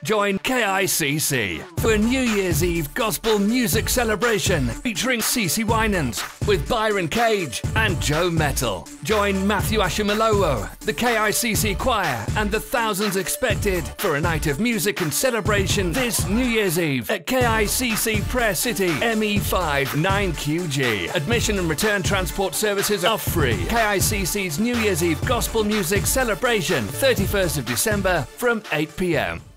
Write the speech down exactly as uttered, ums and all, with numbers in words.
Join K I C C for a New Year's Eve gospel music celebration featuring CeCe Winans with Byron and Joe Mettle. Join Matthew Ashimolowo, the K I C C choir, and the thousands expected for a night of music and celebration this New Year's Eve at K I C C Prayer City, M E five nine Q G. Admission and return transport services are free. K I C C's New Year's Eve gospel music celebration, thirty-first of December from eight p m